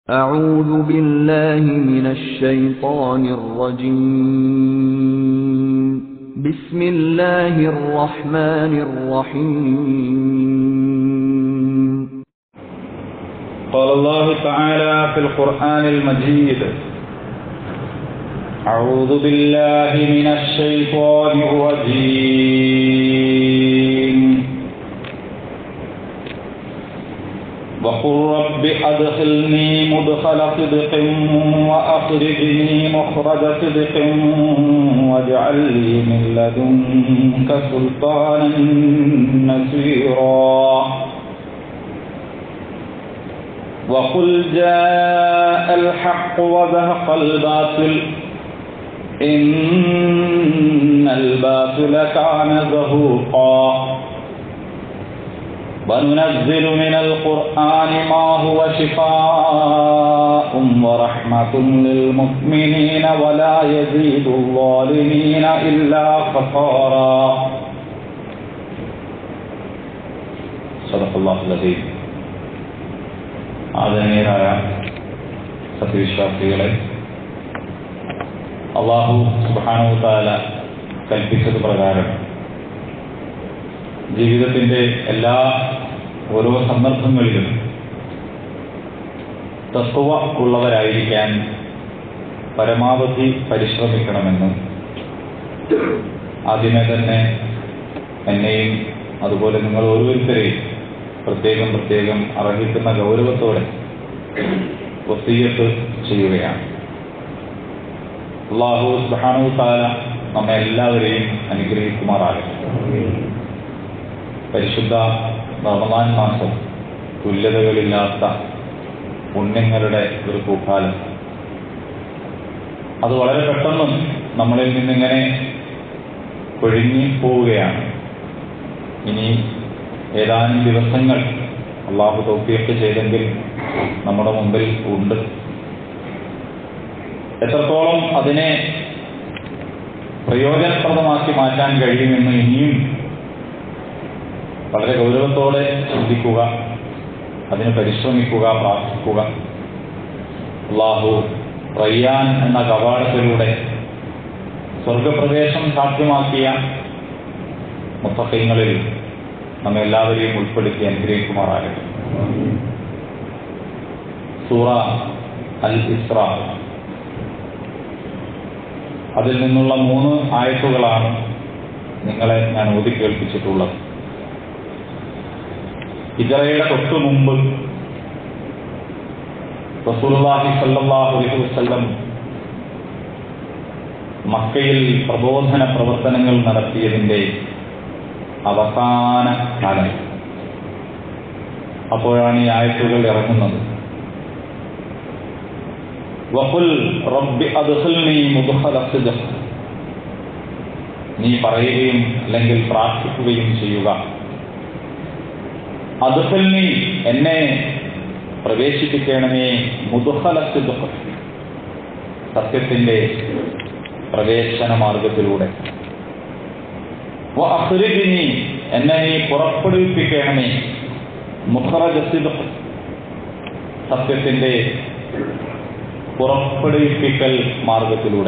أعوذ بالله من الشيطان الرجيم بسم الله الرحمن الرحيم قال الله تعالى في القرآن المجيد أعوذ بالله من الشيطان الرجيم وقل رب أدخلني مدخل صدق وأخرجني مخرج صدق واجعل لي من لدنك سلطانا نصيرا وقل جاء الحق وزهق الباطل إن الباطل كان زهوقا وننزل من القرآن ما هو شفاء ورحمة للمؤمنين ولا يزيد الظالمين إلا خسارا صدق الله العظيم. ആദരണീയരായ സത്യവിശ്വാസികളെ, അല്ലാഹു സുബ്ഹാനഹു വ തആല കൽപ്പിച്ചത് പ്രകാരം ജീവിതത്തിൻ്റെ ഓരോ സന്ദർഭങ്ങളിലും തഖ്വ ഉള്ളവരായിരിക്കാൻ പരമാവധി പരിശ്രമിക്കണമെന്നും ആദ്യമേ തന്നെ എന്നെയും അതുപോലെ നിങ്ങൾ ഓരോരുത്തരെയും പ്രത്യേകം അർഹിക്കുന്ന ഗൗരവത്തോടെ വസിയ്യത്ത് ചെയ്യുകയാണ്. അല്ലാഹു സുബ്ഹാനഹു വ തആല നമ്മെ എല്ലാവരെയും അനുഗ്രഹിക്കുമാറാകട്ടെ. പരിശുദ്ധ റമളാൻ മാസം തുല്യതകളില്ലാത്ത പുണ്യങ്ങളുടെ ഒരു പൂക്കാലം. അത് വളരെ പെട്ടെന്നും നമ്മളിൽ നിന്നിങ്ങനെ കൊഴിഞ്ഞു പോവുകയാണ്. ഇനി ഏതാനും ദിവസങ്ങൾ അല്ലാഹു തൗഫീഖ് ചെയ്തെങ്കിൽ നമ്മുടെ മുമ്പിൽ ഉണ്ട്. എത്രത്തോളം അതിനെ പ്രയോജനപ്രദമാക്കി മാറ്റാൻ കഴിയുമെന്ന് ഇനിയും വളരെ ഗൗരവത്തോടെ ചിന്തിക്കുക, അതിന് പരിശ്രമിക്കുക, പ്രാർത്ഥിക്കുക. അല്ലാഹു റയ്യാൻ എന്ന കവാടത്തിലൂടെ സ്വർഗപ്രവേശം സാധ്യമാക്കിയ മുത്തഖീങ്ങളിൽ നമ്മെല്ലാവരെയും ഉൾപ്പെടുത്തി അനുഗ്രഹിക്കുമാറാകട്ടെ. സൂറ അൽ ഇസ്രാ, അതിൽ നിന്നുള്ള 3 ആയത്തുകളാണ് നിങ്ങളെ ഞാൻ ഓതി കേൾപ്പിച്ചിട്ടുള്ളത്. ഹിജ്റയുടെ തൊട്ടു മുമ്പ് റസൂലുള്ളാഹി സ്വല്ലല്ലാഹു അലൈഹി വസല്ലം മക്കയിൽ പ്രബോധന പ്രവർത്തനങ്ങൾ നടത്തിയതിൻ്റെ അവസാന കാലം. അപ്പോഴാണ് ഈ ആയത്തുകൾ ഇറങ്ങുന്നത്. വഖുൽ റബ്ബി അദ്ഖിൽനി മുദ്ഖല സിദ്ഖ്, നീ പറയുകയും അല്ലെങ്കിൽ പ്രാർത്ഥിക്കുകയും ചെയ്യുക, അദ്ഖിൽനി, എന്നെ പ്രവേശിപ്പിക്കണമേ, മുദ്ഖല സിദ്ഖ്, സത്യത്തിന്റെ പ്രവേശന മാർഗത്തിലൂടെ, വഅഖ്രിജ്നി, എന്നെ നീ പുറപ്പെടുവിപ്പിക്കണമേ, മുഖ്റജ സിദ്ഖ്, സത്യത്തിന്റെ പുറപ്പെടുവിപ്പിക്കൽ മാർഗത്തിലൂടെ,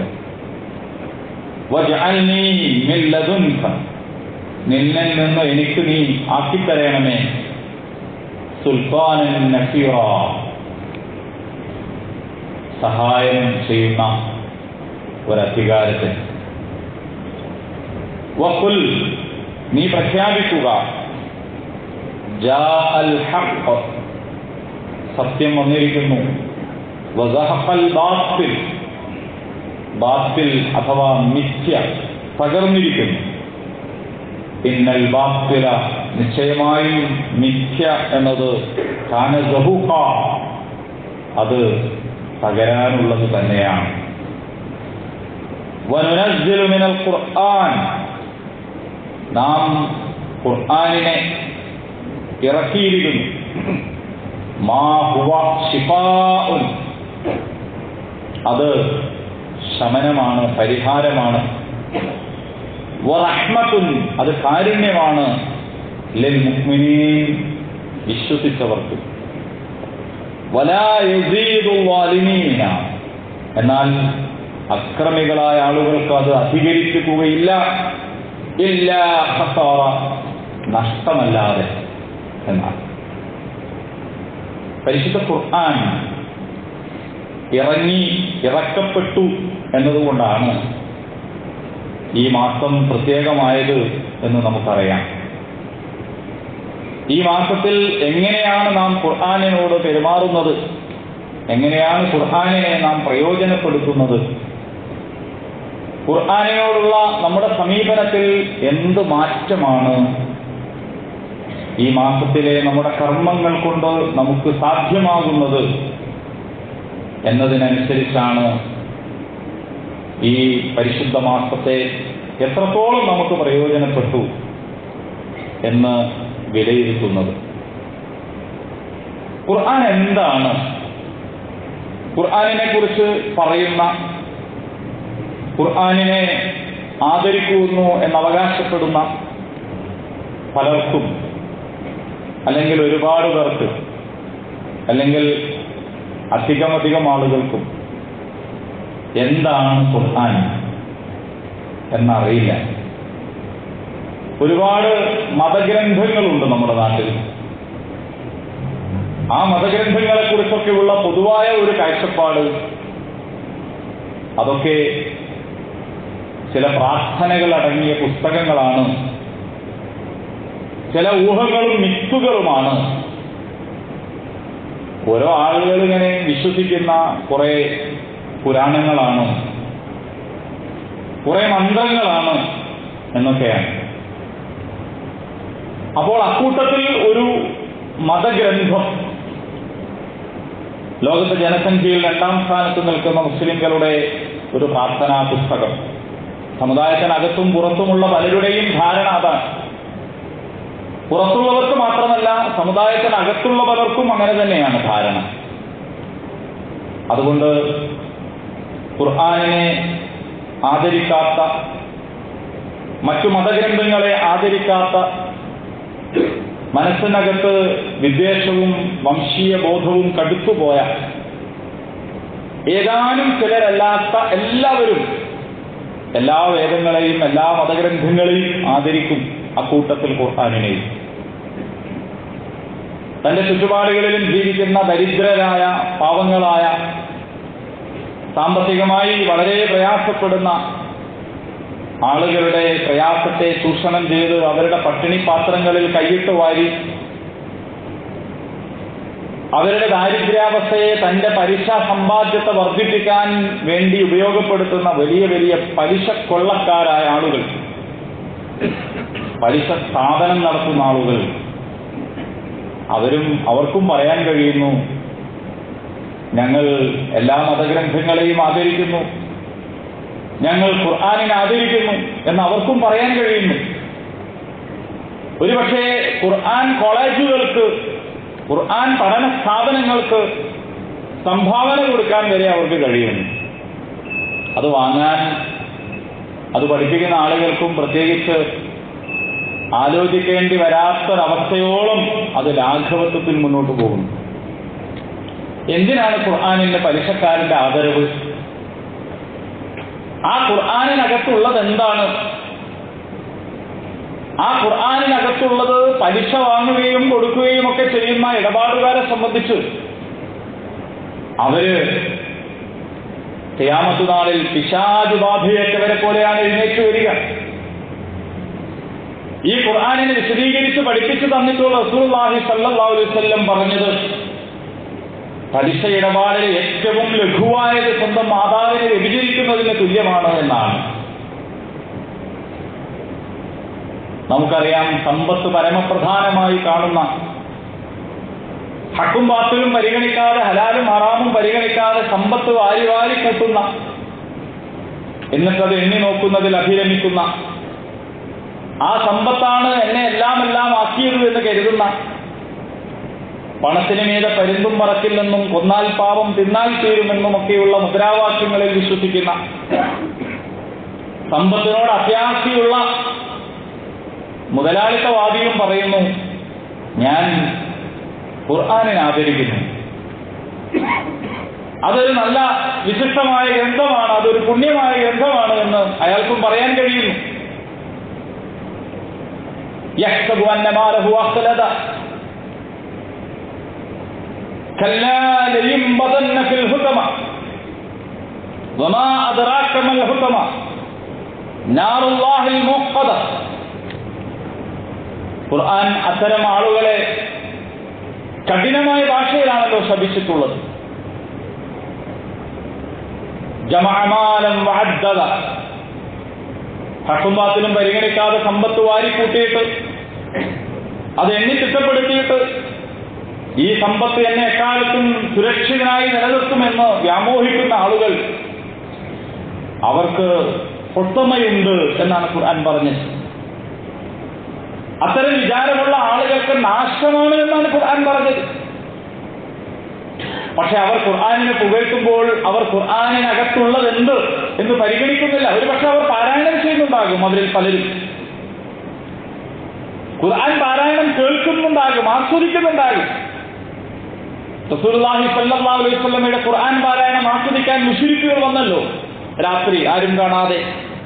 വജഅൽനി മിൻ ലദുൻക, നിന്നിൽ നിന്ന് എനിക്ക് നീ ആക്കിത്തരണമേ, സുൽത്താനൻ നസീറ, സഹായം ചെയ്യുന്ന ഒരധികാരത്തെ. വഖുൽ, നീ പ്രഖ്യാപിക്കുക, ജാഅൽ ഹഖ്, സത്യം വന്നിരിക്കുന്നു, വസഹഖൽ ബാത്തിൽ, ബാത്തിൽ അഥവാ മിഥ്യ തകർന്നിരിക്കുന്നു, ഇന്നൽ ബാത്തില, നിശ്ചയമായും മിഥ്യ എന്നത് കാന സഹൂഖ, അത് തകരാനുള്ളത് തന്നെയാണ്. വനുനസ്സിലു മിനൽ ഖുർആൻ, നാം ഖുർആനിനെ ഇറക്കിയിരിക്കുന്നു, മാ ഹുവ ശിഫാഉൻ, അത് ശമനമാണ്, പരിഹാരമാണ്, വറഹ്മത്തുൻ, അത് കാരുണ്യമാണ്, ലിൽ മുഅ്മിനീൻ, വിശ്വസിച്ചവർക്ക്. വലാ യസീദു ളാലിമീന, എന്നാൽ അക്രമികളായ ആളുകൾക്ക് അത് അധികരിക്കുകയില്ല, ഇല്ലാ ഖസാറ, നഷ്ടമല്ലാതെ എന്നാണ്. പരിശുദ്ധ ഖുർആൻ ഇറക്കപ്പെട്ടു എന്നതുകൊണ്ടാണ് ഈ മാസം പ്രത്യേകമായത് എന്ന് നമുക്കറിയാം. ഈ മാസത്തിൽ എങ്ങനെയാണ് നാം ഖുർആനിനോട് പെരുമാറുന്നത്, എങ്ങനെയാണ് ഖുർആനിനെ നാം പ്രയോജനപ്പെടുത്തുന്നത്, ഖുർആനിനോടുള്ള നമ്മുടെ സമീപനത്തിൽ എന്ത് മാറ്റമാണ് ഈ മാസത്തിലെ നമ്മുടെ കർമ്മങ്ങൾ കൊണ്ട് നമുക്ക് സാധ്യമാകുന്നത് എന്നതിനനുസരിച്ചാണ് ഈ പരിശുദ്ധ മാസത്തെ എത്രത്തോളം നമുക്ക് പ്രയോജനപ്പെട്ടു എന്ന് വിലയിരുത്തുന്നത്. ഖുർആൻ എന്താണ്? ഖുർആനിനെ കുറിച്ച് പറയുന്ന, ഖുർആനിനെ ആദരിക്കുന്നു എന്നവകാശപ്പെടുന്ന പലർക്കും, അല്ലെങ്കിൽ ഒരുപാട് പേർക്ക്, അല്ലെങ്കിൽ അധികം ആളുകൾക്കും എന്താണ് ഖുർആൻ എന്നറിയില്ല. ഒരുപാട് മതഗ്രന്ഥങ്ങളുണ്ട് നമ്മുടെ നാട്ടിൽ. ആ മതഗ്രന്ഥങ്ങളെ കുറിച്ചൊക്കെയുള്ള പൊതുവായ ഒരു കാഴ്ചപ്പാട്, അതൊക്കെ ചില പ്രാർത്ഥനകൾ അടങ്ങിയ പുസ്തകങ്ങളാണ്, ചില ഊഹങ്ങളും മിത്തുകളുമാണ്. ഓരോ ആളുകൾ ഇങ്ങനെ വിശ്വസിക്കുന്ന കുറെ പുരാണങ്ങളാണ്, കുറെ മന്ത്രങ്ങളാണ് എന്നൊക്കെയാണ്. അപ്പോൾ അക്കൂട്ടത്തിൽ ഒരു മതഗ്രന്ഥം, ലോകത്തെ ജനസംഖ്യയിൽ 2ാം സ്ഥാനത്ത് നിൽക്കുന്ന മുസ്ലിംകളുടെ ഒരു പ്രാർത്ഥനാ പുസ്തകം, സമുദായത്തിനകത്തും പുറത്തുമുള്ള പലരുടെയും ധാരണ അതാണ്. പുറത്തുള്ളവർക്ക് മാത്രമല്ല, സമുദായത്തിനകത്തുള്ള പലർക്കും അങ്ങനെ തന്നെയാണ് ധാരണ. അതുകൊണ്ട് ഖുർആനിനെ ആദരിക്കാത്ത, മറ്റു മതഗ്രന്ഥങ്ങളെ ആദരിക്കാത്ത, മനസ്സിനകത്ത് വിദ്വേഷവും വംശീയ ബോധവും കടുത്തുപോയ ഏതാനും ചിലരല്ലാത്ത എല്ലാവരും എല്ലാ വേദങ്ങളെയും എല്ലാ മതഗ്രന്ഥങ്ങളെയും ആദരിക്കും. അക്കൂട്ടത്തിൽ ഖുർആനിനെയും. തന്റെ ചുറ്റുപാടുകളിലും ജീവിക്കുന്ന ദരിദ്രരായ, പാവങ്ങളായ, സാമ്പത്തികമായി വളരെ പ്രയാസപ്പെടുന്ന ആളുകളുടെ പ്രയാസത്തെ ചൂഷണം ചെയ്ത് അവരുടെ പട്ടിണി പാത്രങ്ങളിൽ കൈയിട്ട് വാരി അവരുടെ ദാരിദ്ര്യാവസ്ഥയെ തന്റെ പലിശ സമ്പാദ്യത്തെ വർദ്ധിപ്പിക്കാൻ വേണ്ടി ഉപയോഗപ്പെടുത്തുന്ന വലിയ വലിയ പലിശ കൊള്ളക്കാരായ ആളുകൾ, പലിശ സ്ഥാപനം നടത്തുന്ന ആളുകൾ, അവർക്കും പറയാൻ കഴിയുന്നു, ഞങ്ങൾ എല്ലാ മതഗ്രന്ഥങ്ങളെയും ആദരിക്കുന്നു, ഞങ്ങൾ ഖുർആനിനെ ആദരിക്കുന്നു എന്ന് അവർക്കും പറയാൻ കഴിയുന്നു. ഒരുപക്ഷെ ഖുർആൻ കോളേജുകൾക്ക്, ഖുർആൻ പഠന സ്ഥാപനങ്ങൾക്ക് സംഭാവന കൊടുക്കാൻ വരെ അവർക്ക് കഴിയുന്നു. അത് വാങ്ങാൻ, അത് പഠിപ്പിക്കുന്ന ആളുകൾക്കും പ്രത്യേകിച്ച് ആലോചിക്കേണ്ടി വരാത്തൊരവസ്ഥയോളം അത് ലാഘവത്വത്തിൽ മുന്നോട്ട് പോകുന്നു. എന്തിനാണ് ഖുർആനിന്റെ പലിശക്കാരന്റെ ആദരവ്? ആ ഖുർആനിനകത്തുള്ളത് എന്താണ്? ആ ഖുർആനിനകത്തുള്ളത് പലിശ വാങ്ങുകയും കൊടുക്കുകയും ഒക്കെ ചെയ്യുന്ന ഇടപാടുകാരെ സംബന്ധിച്ച് അവര് ഖിയാമത്ത് നാളിൽ പിശാച് ബാധയേറ്റവരെ പോലെയാണ് എഴുന്നേറ്റ് വരിക. ഈ ഖുർആനിനെ വിശദീകരിച്ച് പഠിപ്പിച്ചു തന്നിട്ടുള്ള റസൂലുള്ളാഹി സ്വല്ലല്ലാഹു അലൈഹി വസല്ലം പറഞ്ഞത്, പലിശ ഇടപാടിൽ ഏറ്റവും ലഘുവായത് സ്വന്തം മാതാവിനെ വ്യഭിചരിക്കുന്നതിന് തുല്യമാണ് എന്നാണ്. നമുക്കറിയാം, സമ്പത്ത് പരമപ്രധാനമായി കാണുന്ന, ഹക്കും ബാത്തിലും പരിഗണിക്കാതെ, ഹലാലും ഹറാമും പരിഗണിക്കാതെ സമ്പത്ത് വാരി വാരി കൂട്ടുന്ന, എന്നിട്ടത് എണ്ണി നോക്കുന്നതിൽ അഭിരമിക്കുന്ന, ആ സമ്പത്താണ് എന്നെ എല്ലാം ആക്കിയത് എന്ന് കരുതുന്ന, പണത്തിന് മീതെ പരുന്തും പറക്കില്ലെന്നും കൊന്നാൽ പാവം തിന്നാൽ തീരുമെന്നും ഒക്കെയുള്ള മുദ്രാവാക്യങ്ങളിൽ വിശ്വസിക്കുന്ന, സമ്പത്തിനോട് അത്യാശയുള്ള മുതലാളിത്തവാദിയും പറയുന്നു, ഞാൻ ഖുർആനിനെ ആദരിക്കുന്നു, അതൊരു നല്ല വിശിഷ്ടമായ ഗ്രന്ഥമാണ്, അതൊരു പുണ്യമായ ഗ്രന്ഥമാണ് എന്ന് അയാൾക്കും പറയാൻ കഴിയുന്നു. യഹ്സബു അന്ന മാലഹു അഖ്ലദ കല്ലാ ലയുംബദന്ന ഫിൽ ഹുതമ വമാ അദ്റാക മൽ ഹുതമ നാറുല്ലാഹിൽ മുഖ്ഖദ. ഖുർആൻ അത്തരം ആളുകളെ കഠിനമായ ഭാഷയിലാണല്ലോ ശപിച്ചിട്ടുള്ളത്. ജമഅമാലം വഅദ്ദദ, ഹഖും ബാത്തിലും പരിഗണിക്കാതെ സമ്പത്ത് വാരിക്കൂട്ടിയിട്ട് അത് എണ്ണി തിട്ടപ്പെടുത്തിയിട്ട് ഈ സമ്പത്ത് എന്നെ എക്കാലത്തും സുരക്ഷിതനായി നിലനിർത്തുമെന്ന് വ്യാമോഹിക്കുന്ന ആളുകൾ, അവർക്ക് പൊട്ടമയുണ്ട് എന്നാണ് ഖുർആൻ പറഞ്ഞത്. അത്തരം വിചാരമുള്ള ആളുകൾക്ക് നാശമാണ് എന്നാണ് ഖുർആൻ പറഞ്ഞത്. പക്ഷെ അവർ ഖുർആനിനെ പുകഴ്ത്തുമ്പോൾ അവർ ഖുർആനിനകത്തുള്ളതെന്ത് എന്ന് പരിഗണിക്കുന്നില്ല. ഒരു പക്ഷെ അവർ പാരായണം ചെയ്യുന്നുണ്ടാകും, അവരിൽ പലരും ഖുർആൻ പാരായണം കേൾക്കുന്നുണ്ടാകും, ആസ്വദിക്കുന്നുണ്ടാകും. റസൂലുള്ളാഹി സ്വല്ലല്ലാഹു അലൈഹി വസല്ലമയുടെ ഖുർആൻ പാരായണം ആസ്വദിക്കാൻ മുശ്രിക്കുകൾ വന്നല്ലോ, രാത്രി ആരും കാണാതെ.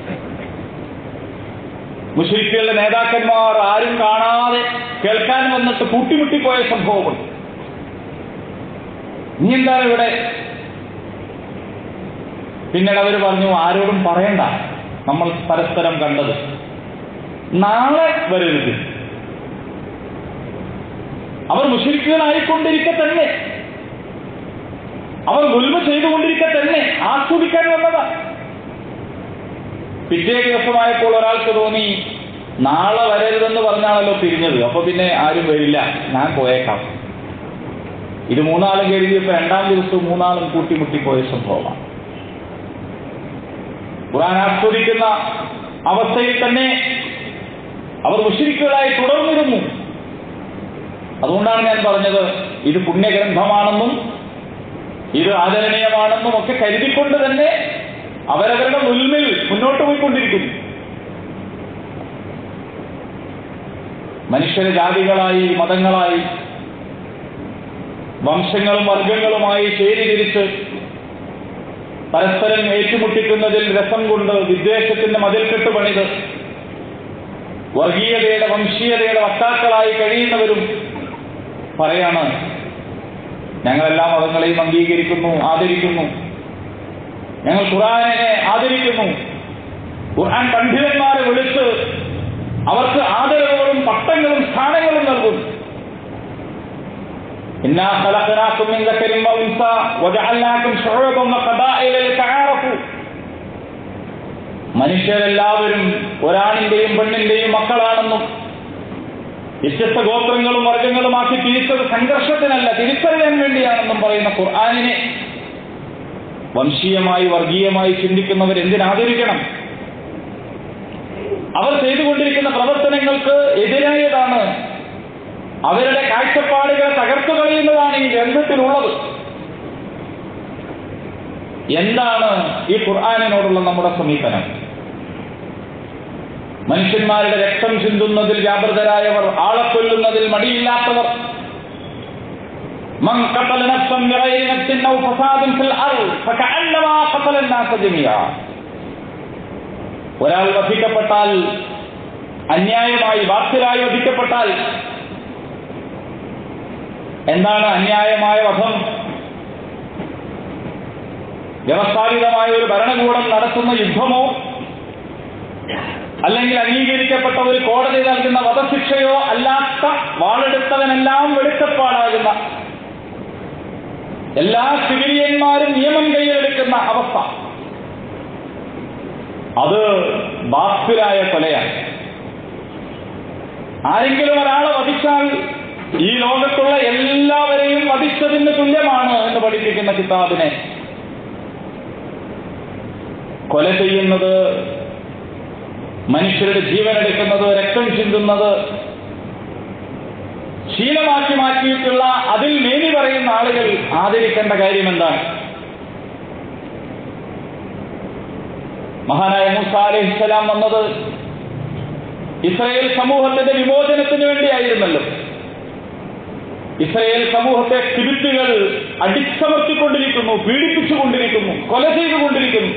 മുശ്രിക്കുകളുടെ നേതാക്കന്മാർ ആരും കാണാതെ കേൾക്കാൻ വന്നിട്ട് കൂട്ടിമുട്ടിപ്പോയ സംഭവമുണ്ട്. നീ എന്താണ് ഇവിടെ? പിന്നീട് അവർ പറഞ്ഞു, ആരോടും പറയണ്ട, നമ്മൾ പരസ്പരം കണ്ടത്, നാളെ വരരുത്. അവർ മുശ്രിക്കുകളായിക്കൊണ്ടിരിക്കെ തന്നെ, അവർ ഗുൽമ ചെയ്തുകൊണ്ടിരിക്കെ തന്നെ ആസ്വദിക്കാൻ വന്നതാ. പിറ്റേ ദിവസമായപ്പോൾ ഒരാൾക്ക് തോന്നി, നാളെ വരരുതെന്ന് പറഞ്ഞാണല്ലോ പിരിഞ്ഞത്, അപ്പൊ പിന്നെ ആരും വരില്ല, ഞാൻ പോയേക്കാം. ഇത് മൂന്നാളും കരുതിയപ്പോ രണ്ടാം ദിവസവും മൂന്നാളും കൂട്ടിമുട്ടിപ്പോയ സംഭവമാണ്. ഖുർആൻ ആസ്വദിക്കുന്ന അവസ്ഥയിൽ തന്നെ അവർ മുശ്രിക്കുകളായി തുടർന്നിരുന്നു. അതുകൊണ്ടാണ് ഞാൻ പറഞ്ഞത്, ഇത് പുണ്യഗ്രന്ഥമാണെന്നും ഇത് ആദരണീയമാണെന്നും ഒക്കെ കരുതിക്കൊണ്ട് തന്നെ അവരവരുടെ മുൻപിൽ മുന്നോട്ട് പോയിക്കൊണ്ടിരിക്കുന്നു. മനുഷ്യരെ ജാതികളായി, മതങ്ങളായി, വംശങ്ങളും വർഗങ്ങളുമായി ചേരിതിരിച്ച് പരസ്പരം ഏറ്റുമുട്ടിക്കുന്നതിൽ രസം കൊണ്ട് വിദ്വേഷത്തിന്റെ മതിൽക്കെട്ട് പണിത് വർഗീയതയുടെ, വംശീയതയുടെ വക്താക്കളായി കഴിയുന്നവരും പറയാണ്, ഞങ്ങളെല്ലാ മതങ്ങളെയും അംഗീകരിക്കുന്നു, ആദരിക്കുന്നു, ഞങ്ങൾ ഖുർആനിനെ ആദരിക്കുന്നു. ഖുർആൻ പണ്ഡിതന്മാരെ വിളിച്ച് അവർക്ക് ആദരവുകളും പട്ടങ്ങളും സ്ഥാനങ്ങളും നൽകുന്നു. ഇന്നാ ഖലഖനാകും മിൻ ദക്കരിൻ വഉൻസ വജഅൽനാകും ശുഉബൻ വഖബാഇല ലിതആറഫു. മനുഷ്യരെല്ലാവരും ഒരാണിന്റെയും പെണ്ണിന്റെയും മക്കളാണെന്നും വ്യത്യസ്ത ഗോത്രങ്ങളും വർഗങ്ങളുമാക്കി തിരിച്ചത് സംഘർഷത്തിനല്ല, തിരിച്ചറിയാൻ വേണ്ടിയാണെന്നും പറയുന്ന ഖുർആനിനെ വംശീയമായി, വർഗീയമായി ചിന്തിക്കുന്നവർ എന്തിനാദരിക്കണം? അവർ ചെയ്തുകൊണ്ടിരിക്കുന്ന പ്രവർത്തനങ്ങൾക്ക് എതിരായതാണ്, അവരുടെ കാഴ്ചപ്പാടുകളെ തകർത്തു കളയുന്നതാണ് ഈ ഗ്രന്ഥത്തിലുള്ളത്. എന്താണ് ഈ ഖുർആനിനോടുള്ള നമ്മുടെ സമീപനം? മനുഷ്യന്മാരുടെ രക്തം ചിന്തുന്നതിൽ വ്യാപൃതരായവർ, ആളെ കൊല്ലുന്നതിൽ മടിയില്ലാത്തവർ, മൻ ഖതല നഫ്സൻ ബിഗൈരി നഫ്സിൻ ഔ ഫസാദിൻ ഫിൽ അർദ് ഫകഅന്നമാ ഖതല അന്നാസ ജമീഅ. ഒരാൾ വധിക്കപ്പെട്ടാൽ, അന്യായമായി ബാത്തിലായി വധിക്കപ്പെട്ടാൽ, എന്താണ് അന്യായമായ വധം? വ്യവസ്ഥാപിതമായ ഒരു ഭരണകൂടം നടത്തുന്ന യുദ്ധമോ അല്ലെങ്കിൽ അംഗീകരിക്കപ്പെട്ട ഒരു കോടതി നൽകുന്ന വധശിക്ഷയോ അല്ലാത്ത, വാളെടുത്തവനെല്ലാം വെളിച്ചപ്പാടാകുന്ന, എല്ലാ സിവിലിയന്മാരും നിയമം കയ്യിലെടുക്കുന്ന അവസ്ഥ, അത് ബാത്തിലായ കൊലയാണ്. ആരെങ്കിലും ഒരാളെ വധിച്ചാൽ ഈ ലോകത്തുള്ള എല്ലാവരെയും വധിച്ചതിന് തുല്യമാണ് എന്ന് പഠിപ്പിക്കുന്ന കിതാബിനെ കൊല ചെയ്യുന്നത്, മനുഷ്യരുടെ ജീവനെടുക്കുന്നത്, രക്തം ചിന്തുന്നത് ശീലമാക്കി മാറ്റിയിട്ടുള്ള, അതിൽ മേനി പറയുന്ന ആളുകൾ ആദരിക്കേണ്ട കാര്യം എന്താണ്? മഹാനായ മൂസ അലൈഹിസ്സലാം വന്നത് ഇസ്രായേൽ സമൂഹത്തിന്റെ വിമോചനത്തിന് വേണ്ടിയായിരുന്നല്ലോ. ഇസ്രായേൽ സമൂഹത്തെ കിബിത്തുകൾ അടിച്ചമർത്തിക്കൊണ്ടിരിക്കുന്നു, പീഡിപ്പിച്ചുകൊണ്ടിരിക്കുന്നു, കൊല ചെയ്തുകൊണ്ടിരിക്കുന്നു.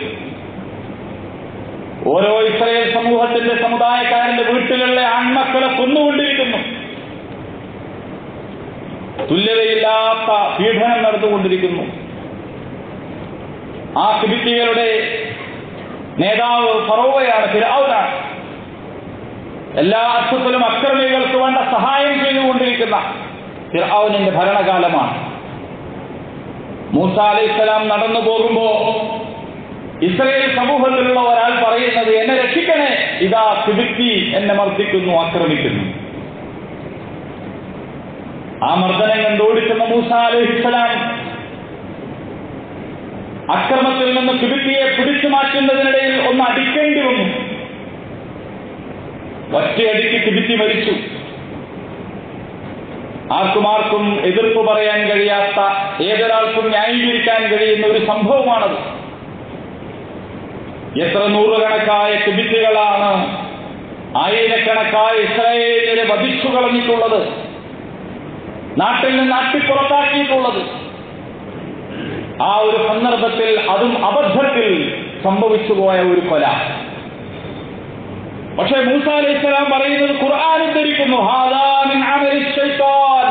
ഓരോ ഇസ്രായേൽ സമൂഹത്തിന്റെ സമുദായക്കാരന്റെ വീട്ടുകളിലെ ആൺമക്കളെ കൊന്നുകൊണ്ടിരിക്കുന്നു. തുല്യതയില്ലാത്ത പീഡനം നടന്നുകൊണ്ടിരിക്കുന്നു. ആ കിബിത്തികളുടെ നേതാവ് ഫറോവയാണ്, ഫിർഔനാണ്. എല്ലാ അർത്ഥത്തിലും അക്രമികൾക്ക് വേണ്ട സഹായം ചെയ്തുകൊണ്ടിരിക്കുന്ന ഫിർഔനിന്റെ ഭരണകാലമാണ്. മൂസ അലൈഹിസ്സലാം നടന്നു പോകുമ്പോ ഇസ്രായേൽ സമൂഹത്തിലുള്ള ഒരാൾ പറയുന്നത്, എന്നെ രക്ഷിക്കണേ, ഇതാ കിബിത്തി എന്നെ മർദ്ദിക്കുന്നു, ആക്രമിക്കുന്നു. ആ മർദ്ദനം കണ്ടോടിക്കുന്ന മൂസ അലൈഹിസ്സലാം അക്രമത്തിൽ നിന്ന് കിബിത്തിയെ പിടിച്ചു മാറ്റുന്നതിനിടയിൽ ഒന്ന് അടിക്കേണ്ടി വന്നു. ഒറ്റയടിക്ക് കിബിത്തി മരിച്ചു. ആർക്കും എതിർപ്പ് പറയാൻ കഴിയാത്ത, ഏതൊരാൾക്കും ന്യായീകരിക്കാൻ കഴിയുന്ന ഒരു സംഭവമാണത്. എത്ര നൂറുകണക്കായ കിബിത്തികളാണ് ആയിരക്കണക്കായ ഇസ്രായേലിനെ വധിച്ചു കളഞ്ഞിട്ടുള്ളത്, നാട്ടിൽ നിന്ന് അട്ടിപ്പുറത്താക്കിയിട്ടുള്ളത്. ആ ഒരു സന്ദർഭത്തിൽ അതും അബദ്ധത്തിൽ സംഭവിച്ചുപോയ ഒരു കൊല. പക്ഷേ മൂസ അലൈഹിസ്സലാം പറയുന്നത് ഖുർആൻ ഉദ്ധരിക്കുന്നു, ഹാദാ മിൻ അമലി ശൈത്താൻ,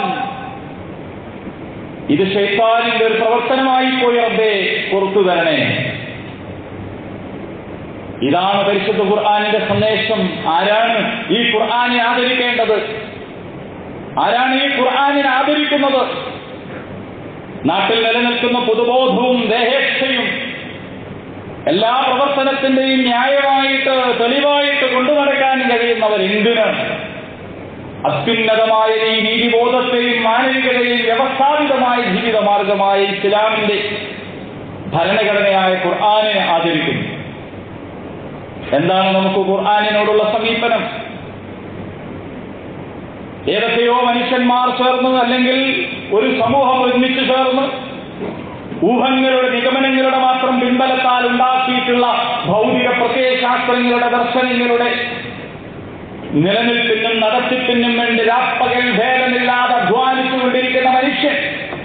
ഇത് ശൈത്താനിന്റെ ഒരു പ്രവർത്തനമായി പോയി, റബ്ബേ പുറത്തു തരണേ. ഇതാണ് പരിശുദ്ധ ഖുർആനിന്റെ സന്ദേശം. ആരാണ് ഈ ഖുർആനെ ആദരിക്കേണ്ടത്? ആരാണ് ഈ ഖുർആനിനെ ആദരിക്കുന്നത്? നാട്ടിൽ നിലനിൽക്കുന്ന പൊതുബോധവും ദേഹേച്ഛയും എല്ലാ പ്രവർത്തനത്തിന്റെയും ന്യായമായിട്ട് തെളിവായിട്ട് കൊണ്ടുനടക്കാൻ കഴിയുന്നവരെന്തിന് അത്യുന്നതമായ ഈ നീതിബോധത്തെയും മാനവികതയെയും വ്യവസ്ഥാപിതമായ ജീവിതമാർഗമായ ഇസ്ലാമിന്റെ ഭരണഘടനയായ ഖുർആനെ ആദരിക്കുന്നു? എന്താണ് നമുക്ക് ഖുർആനിനോടുള്ള സമീപനം? ഏതൊക്കെയോ മനുഷ്യന്മാർ ചേർന്ന്, അല്ലെങ്കിൽ ഒരു സമൂഹം ഒരുമിച്ച് ചേർന്ന് ഊഹങ്ങളുടെ നിഗമനങ്ങളുടെ മാത്രം പിൻബലത്താൽ ഉണ്ടാക്കിയിട്ടുള്ള ഭൗതിക പ്രത്യയശാസ്ത്രങ്ങളുടെ ദർശനങ്ങളുടെ നിലനിൽപ്പിനും നടത്തിപ്പിനും വേണ്ടി രാപ്പകൽ ഭേദമില്ലാതെ അധ്വാനിച്ചുകൊണ്ടിരിക്കുന്ന മനുഷ്യൻ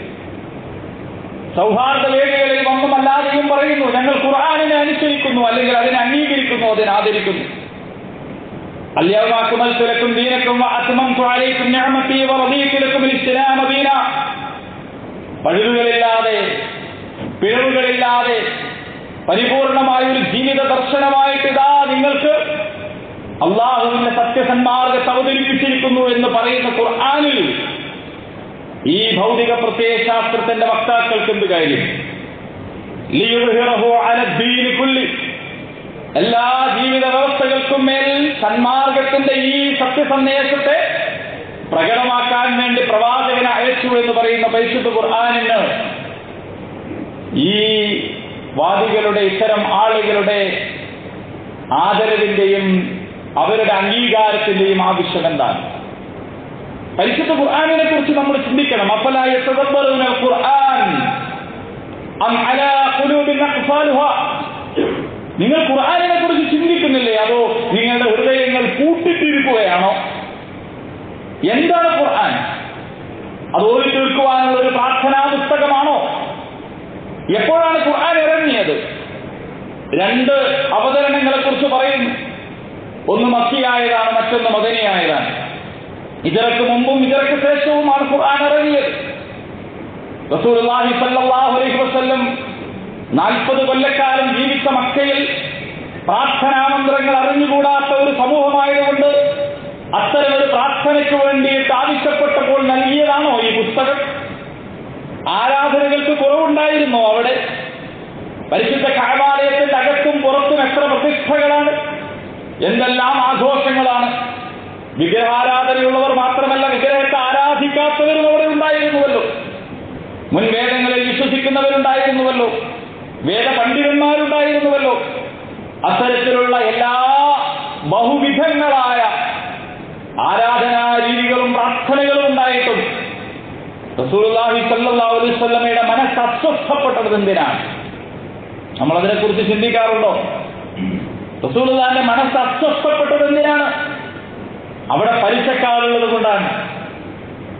സൗഹാർദ്ദ വേദികളിൽ ഒന്നുമല്ലാതെയും പറയുന്നു, ഞങ്ങൾ ഖുർആനിനെ അനുസരിക്കുന്നു, അല്ലെങ്കിൽ അതിനെ അംഗീകരിക്കുന്നു, അതിനെ ആദരിക്കുന്നു. اليوم أكملت لكم دينكم وأتممت عليكم نعمتي ورضيت لكم الإسلام دينا. പഴുതുകളില്ലാതെ പിഴവുകളില്ലാതെ പരിപൂർണമായ ഒരു ജീവിത ദർശനമായിട്ട് ഇതാ നിങ്ങൾക്ക് അള്ളാഹുവിന്റെ സത്യസന്മാർഗത്തെ അവതരിപ്പിച്ചിരിക്കുന്നു എന്ന് പറയുന്ന ഖുർആനിൽ ഈ ഭൗതിക പ്രത്യയശാസ്ത്രത്തിന്റെ വക്താക്കൾക്ക് എന്ത് കാര്യം? ലിയുദ്ഹിറഹു അല ദീനി കുല്ലി, എല്ലാ ജീവിത വ്യവസ്ഥകൾക്കും മേൽ സന്മാർഗത്തിന്റെ ഈ സത്യസന്ദേശത്തെ പ്രകടമാക്കാൻ വേണ്ടി പ്രവാചകനെ അയച്ചു എന്ന് പറയുന്ന പരിശുദ്ധ ഖുർആനിന് ഈ വാദികളുടെ, ഇത്തരം ആളുകളുടെ ആദരവിന്റെയും അവരുടെ അംഗീകാരത്തിന്റെയും ആവശ്യം എന്താണ്? പരിശുദ്ധ ഖുർആനിനെ കുറിച്ച് നമ്മൾ ചിന്തിക്കണം. അഫലാ യതദബ്ബറൂനൽ ഖുർആൻ അം അലാ ഖുലൂബിൻ അഖ്ഫാലുഹാ. നിങ്ങൾ ഖുർആനിനെ കുറിച്ച് ചിന്തിക്കുന്നില്ലേ? അതോ നിങ്ങളുടെ ഹൃദയങ്ങൾ പൂട്ടിട്ടിരിക്കുകയാണോ? എന്താണ് ഖുർആൻ? അത് ഓടി തീർക്കുവാനുള്ള ഒരു പ്രാർത്ഥനാ പുസ്തകമാണോ? എപ്പോഴാണ് ഖുർആൻ ഇറങ്ങിയത്? രണ്ട് അവതരണങ്ങളെ കുറിച്ച് പറയുന്നു. ഒന്ന് മക്കിയായതാണ്, മറ്റൊന്ന് മദനിയായതാണ്. ഹിജ്റയ്ക്ക് മുമ്പും ഹിജ്റയ്ക്ക് ശേഷവുമാണ് ഖുർആൻ ഇറങ്ങിയത്. റസൂലുള്ളാഹി സ്വല്ലല്ലാഹു അലൈഹി വസല്ലം 40 കൊല്ലക്കാലം ജീവിച്ച മക്കയിൽ പ്രാർത്ഥനാമന്ത്രങ്ങൾ അറിഞ്ഞുകൂടാത്ത ഒരു സമൂഹമായതുകൊണ്ട് അത്തരമൊരു പ്രാർത്ഥനയ്ക്ക് വേണ്ടിയിട്ട് ആവശ്യപ്പെട്ടപ്പോൾ നൽകിയതാണോ ഈ പുസ്തകം? ആരാധനകൾക്ക് കുറവുണ്ടായിരുന്നോ അവിടെ? പരിശുദ്ധ കഅബാലയത്തിന്റെ അകത്തും പുറത്തും എത്ര പ്രതിഷ്ഠകളാണ്, എന്തെല്ലാം ആഘോഷങ്ങളാണ്! വിഗ്രഹാരാധനയുള്ളവർ മാത്രമല്ല, വിഗ്രഹത്തെ ആരാധിക്കാത്തവരും അവിടെ ഉണ്ടായിരുന്നുവല്ലോ. മുൻവേദങ്ങളിൽ വിശ്വസിക്കുന്നവരുണ്ടായിരുന്നുവല്ലോ, വേദപണ്ഡിതന്മാരുണ്ടായിരുന്നുവല്ലോ. അത്തരത്തിലുള്ള എല്ലാ ബഹുവിധങ്ങളായ ആരാധനാ രീതികളും പ്രാർത്ഥനകളും ഉണ്ടായിട്ടും റസൂലുള്ളാഹി സ്വല്ലല്ലാഹു അലൈഹി വസല്ലമയുടെ മനസ്സ് അസ്വസ്ഥപ്പെട്ടത് എന്തിനാണ്? നമ്മൾ അതിനെക്കുറിച്ച് ചിന്തിക്കാറുണ്ടോ? റസൂലുള്ളാഹിന്റെ മനസ്സ് അസ്വസ്ഥപ്പെട്ടത് എന്തിനാണ്? അവിടെ പലിശക്കാരുള്ളത് കൊണ്ടാണ്,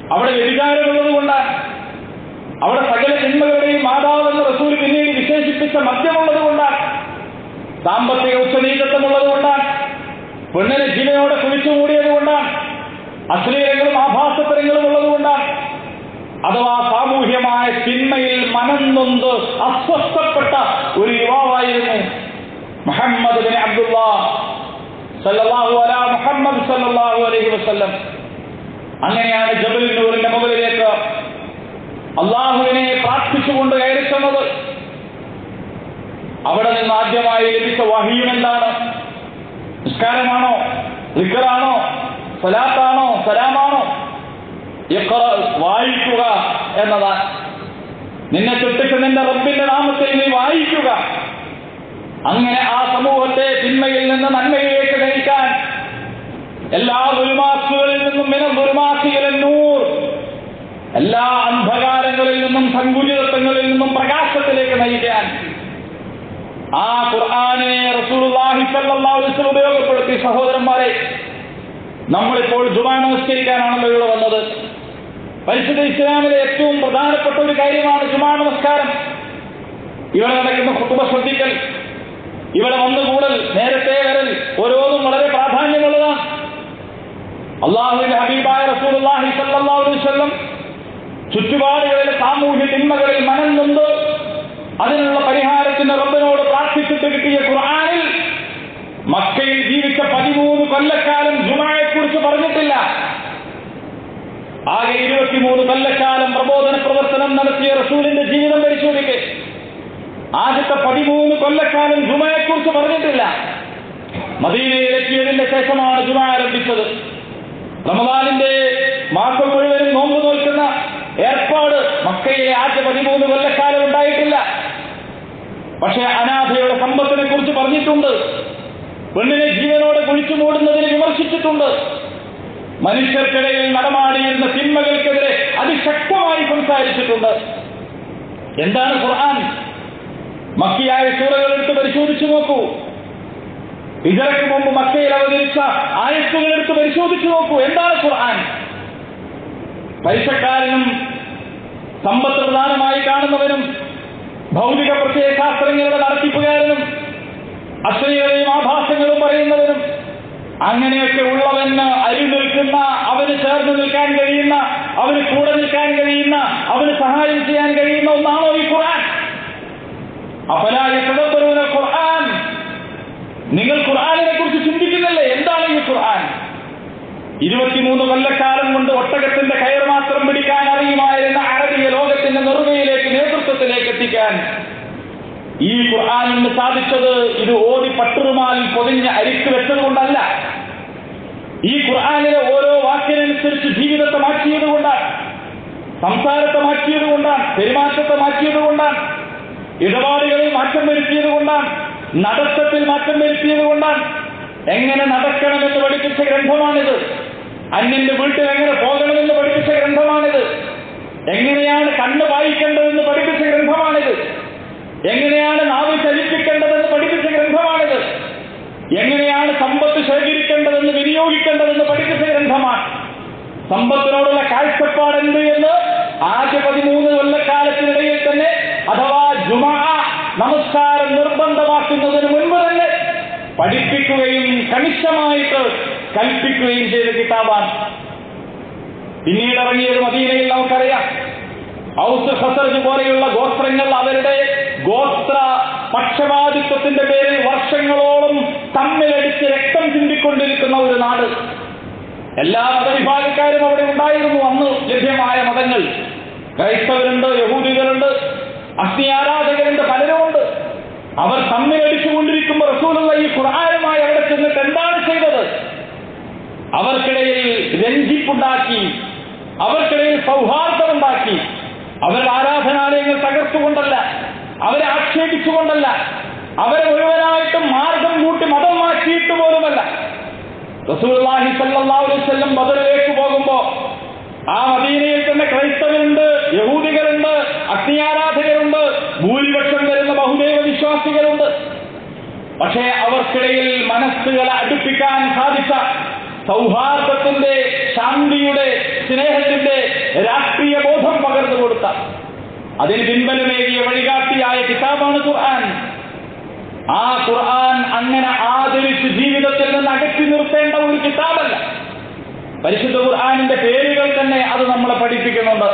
അവിടെ വ്യഭിചാരമുള്ളത് കൊണ്ടാണ്, അവിടെ സകല ജന്മകളുടെയും മാതാവെന്ന് റസൂൽ പിന്നീട് വിശേഷിപ്പിച്ച മദ്യമുള്ളത് കൊണ്ടാണ്, സാമ്പത്തിക ഉച്ചനീചത്വമുള്ളത് കൊണ്ടാണ്, പെണ്ണിനെ ജീവനോടെ കുഴിച്ചുമൂടിയത് കൊണ്ടാണ്, അശ്ലീലങ്ങളും ആഭാസത്തരങ്ങളും ഉള്ളത് കൊണ്ടാണ്. അഥവാ സാമൂഹ്യമായ തിന്മയിൽ മനം നൊന്ത് അസ്വസ്ഥപ്പെട്ട ഒരു യുവാവായിരുന്നു മുഹമ്മദ് ബിൻ അബ്ദുല്ലാഹ് സല്ലല്ലാഹു അലാ മുഹമ്മദ് സല്ലല്ലാഹു അലൈഹി വസല്ലം. അങ്ങനെയാണ് ജബലുൻ നൂറിന്റെ മുകളിലേക്ക് അള്ളാഹുവിനെ പ്രാർത്ഥിച്ചുകൊണ്ട് കയറി ചെന്നത്. അവിടെ നിന്ന് ആദ്യമായി ലഭിച്ച വഹീം എന്താണ്? നിസ്കാരമാണോ, ദിക്റാണോ, സലാത്താണോ, സലാമാണോ? ഇഖ്റ, വായിക്കുക എന്നതാണ്. നിന്നെ സൃഷ്ടിച്ച നിന്റെ റബ്ബിന്റെ നാമത്തിൽ നീ വായിക്കുക. അങ്ങനെ ആ സമൂഹത്തെ തിന്മയിൽ നിന്ന് നന്മയിലേക്ക് നയിക്കാൻ, എല്ലാ ദുൽമാക്കുകളിൽ നിന്നും മിനൽ ദുൽമാത്തി ഇലൻ നൂർ, എല്ലാ അന്ധകാരങ്ങളിൽ നിന്നും സങ്കുചിതത്വങ്ങളിൽ നിന്നും പ്രകാശത്തിലേക്ക് നയിക്കാൻ ആ ഖുർആനെ റസൂലുള്ളാഹി സ്വല്ലല്ലാഹു അലൈഹി വസല്ലം ഉപയോഗപ്പെടുത്തി. സഹോദരന്മാരെ, നമ്മളിപ്പോൾ ജുമാ നമസ്കരിക്കാനാണല്ലോ ഇവിടെ വന്നത്. പരിശുദ്ധ ഇസ്ലാമിലെ ഏറ്റവും പ്രധാനപ്പെട്ട ഒരു കാര്യമാണ് ജുമാ നമസ്കാരം. ഇവിടെ നടക്കുന്ന ഖുതുബ ശ്രദ്ധിക്കൽ, ഇവിടെ വന്നുകൂടൽ, നേരത്തെ വരൽ, ഓരോന്നും വളരെ പ്രാധാന്യമുള്ളതാണ്. അള്ളാഹുവിന്റെ ഹബീബായ റസൂലുള്ളാഹി സ്വല്ലല്ലാഹു അലൈഹി വസല്ലം ചുറ്റുപാടുകളിലെ സാമൂഹ്യ തിന്മകളിൽ മനം നൊന്ത് അതിനുള്ള പരിഹാരത്തിന് റബ്ബിനോട് പ്രാർത്ഥിച്ചിട്ട് കിട്ടിയ ഖുർആനിൽ മക്കയിൽ ജീവിച്ച 13 കൊല്ലക്കാലം ജുമായെക്കുറിച്ച് പറഞ്ഞിട്ടില്ല. ആകെ 23 കൊല്ലക്കാലം പ്രബോധന പ്രവർത്തനം നടത്തിയ റസൂലിന്റെ ജീവിതം പരിശോധിക്കെ ആദ്യത്തെ 13 കൊല്ലക്കാലം ജുമായെക്കുറിച്ച് പറഞ്ഞിട്ടില്ല. മദീനയിലെത്തിയതിന്റെ ശേഷമാണ് ജുമാ ആരംഭിച്ചത്. റമദാനിന്റെ മാസം മുഴുവനും നോമ്പ് നോൽക്കുന്ന ഏർപ്പാട് മക്കയിലെ ആദ്യ 13 കൊല്ലക്കാലം ഉണ്ടായിട്ടില്ല. പക്ഷേ അനാഥയുടെ സമ്പത്തിനെ കുറിച്ച് പറഞ്ഞിട്ടുണ്ട്, പെണ്ണിനെ ജീവനോടെ കുഴിച്ചു മൂടുന്നതിനെ വിമർശിച്ചിട്ടുണ്ട്, മനുഷ്യർക്കിടയിൽ നടമാടിയിരുന്ന തിന്മകൾക്കെതിരെ അതിശക്തമായി സംസാരിച്ചിട്ടുണ്ട്. എന്താണ് ഖുർആൻ? മക്കിയായ സൂറകൾ എടുത്ത് പരിശോധിച്ചു നോക്കൂ. ഹിജ്റയ്ക്ക് മുമ്പ് മക്കയിൽ അവതരിച്ച ആയത്തുകൾ എടുത്ത് പരിശോധിച്ചു നോക്കൂ. എന്താണ് ഖുർആൻ? പൈസക്കാരനും സമ്പത്ത് പ്രധാനമായി കാണുന്നവനും ഭൗതിക പ്രത്യയശാസ്ത്രങ്ങളുടെ നടത്തിപ്പുകാരനും അശ്ലീലതയും ആഭാസങ്ങളും പറയുന്നവനും അങ്ങനെയൊക്കെ ഉള്ളവന് അരി നിൽക്കുന്ന, അവന് ചേർന്ന് നിൽക്കാൻ കഴിയുന്ന, അവന് കൂടെ നിൽക്കാൻ കഴിയുന്ന, അവന് സഹായം ചെയ്യാൻ കഴിയുന്ന ഒന്നാണോ ഈ ഖുർആൻ? അഫലാ യതദബ്ബറൂന ഖുർആൻ. നിങ്ങൾ ഖുർആനിനെ കുറിച്ച് ചിന്തിക്കുന്നില്ലേ? എന്താണ് ഈ ഖുർആൻ? 23 കൊല്ലക്കാലം കൊണ്ട് ഒട്ടകത്തിന്റെ കയർ മാത്രം പിടിക്കാൻ അറിയുമായിരുന്ന അറബിയ ലോകത്തിന്റെ നെറുകയിലേക്ക്, നേതൃത്വത്തിലേക്ക് എത്തിക്കാൻ ഈ ഖുർആനിന് സാധിച്ചത് ഇത് ഓതി പട്ടുറുമാൽ പൊതിഞ്ഞ അരിക്ക് വെച്ചതുകൊണ്ടല്ല. ഈ ഖുർആനിലെ ഓരോ വാക്കിനനുസരിച്ച് ജീവിതത്തെ മാറ്റിയതുകൊണ്ടാണ്, സംസാരത്തെ മാറ്റിയതുകൊണ്ടാണ്, പെരുമാറ്റത്തെ മാറ്റിയതുകൊണ്ടാണ്, ഇടപാടുകളിൽ മാറ്റം വരുത്തിയതുകൊണ്ടാണ്, നടത്തത്തിൽ മാറ്റം വരുത്തിയതുകൊണ്ടാണ്. എങ്ങനെ നടക്കണമെന്ന് പഠിപ്പിച്ച ഗ്രന്ഥമാണിത്. അന്യന്റെ വീട്ടിൽ എങ്ങനെ പോകണമെന്ന് പഠിപ്പിച്ച ഗ്രന്ഥമാണിത്. എങ്ങനെയാണ് കണ്ണ് വായിക്കേണ്ടതെന്ന് പഠിപ്പിച്ച ഗ്രന്ഥമാണിത്. എങ്ങനെയാണ് നാവ് ചലിപ്പിക്കേണ്ടതെന്ന് പഠിപ്പിച്ച ഗ്രന്ഥമാണിത്. എങ്ങനെയാണ് സമ്പത്ത് ശേഖരിക്കേണ്ടതെന്ന്, വിനിയോഗിക്കേണ്ടതെന്ന് പഠിപ്പിച്ച ഗ്രന്ഥമാണ്. സമ്പത്തിനോടുള്ള കാഴ്ചപ്പാടെന്ത് എന്ന് ആദ്യ 13 കൊല്ലക്കാലത്തിനിടയിൽ തന്നെ, അഥവാ ജുമാ നമസ്കാരം നിർബന്ധമാക്കുന്നതിന് മുൻപ് തന്നെ പഠിപ്പിക്കുകയും കണിശമായിട്ട് കൽപ്പിക്കുകയും ചെയ്ത കിതാബാണ്. പിന്നീട് ഇറങ്ങിയത് മദീനയിൽ നമുക്കറിയാം. ഔസ് ഖസറജ് പോലെയുള്ള ഗോത്രങ്ങൾ അവരുടെ ഗോത്ര പക്ഷപാതിത്വത്തിന്റെ പേരിൽ വർഷങ്ങളോളം തമ്മിലടിച്ച് രക്തം ചിന്തിക്കൊണ്ടിരിക്കുന്ന ഒരു നാട്. എല്ലാ മതവിഭാഗക്കാരും അവിടെ ഉണ്ടായിരുന്നു. അന്ന് ലഭ്യമായ മതങ്ങൾ, ക്രൈസ്തവരുണ്ട്, യഹൂദികളുണ്ട്, അഗ്നി ആരാധകരുണ്ട്, പലരുമുണ്ട്. അവർ തമ്മിലടിച്ചുകൊണ്ടിരിക്കുമ്പോൾ റസൂലുള്ള ഈ ഖുർആനുമായി അവിടെ ചെന്നിട്ട് എന്താണ് ചെയ്തത്? അവർക്കിടയിൽ രഞ്ജിപ്പുണ്ടാക്കി, അവർക്കിടയിൽ സൗഹാർദ്ദമുണ്ടാക്കി. അവരുടെ ആരാധനാലയങ്ങൾ തകർത്തുകൊണ്ടല്ല, അവരെ ആക്ഷേപിച്ചുകൊണ്ടല്ല, അവരെ മുഴുവനായിട്ടും മാർഗം കൂട്ടി മതം മാറ്റിയിട്ട് പോലുമല്ല. റസൂലുള്ളാഹി സ്വല്ലല്ലാഹു അലൈഹി വസല്ലം ബദറിലേക്ക് പോകുമ്പോ ആ മദീനയിൽ തന്നെ ക്രൈസ്തവരുണ്ട്, യഹൂദികളുണ്ട്, അഗ്നിയാരാധകരുണ്ട്, ഭൂരിപക്ഷം വരുന്ന ബഹുദൈവ വിശ്വാസികളുണ്ട്. പക്ഷേ അവർക്കിടയിൽ മനസ്സുകളെ അടുപ്പിക്കാൻ സാധിച്ച, സൗഹാർദ്ദത്തിന്റെ ശാന്തിയുടെ, സ്നേഹത്തിന്റെ രാഷ്ട്രീയ ബോധം പകർന്നു കൊടുത്ത, അതിന് പിൻബലമേകിയ വഴികാട്ടിയായ കിതാബാണ് ഖുർആൻ. ആ ഖുർആൻ അങ്ങനെ ആദരിച്ച് ജീവിതത്തിൽ നിന്ന് അകറ്റി നിർത്തേണ്ട ഒരു കിതാബല്ല. പരിശുദ്ധ ഖുർആനിന്റെ പേരുകൾ തന്നെ അത് നമ്മളെ പഠിപ്പിക്കുന്നുണ്ട്.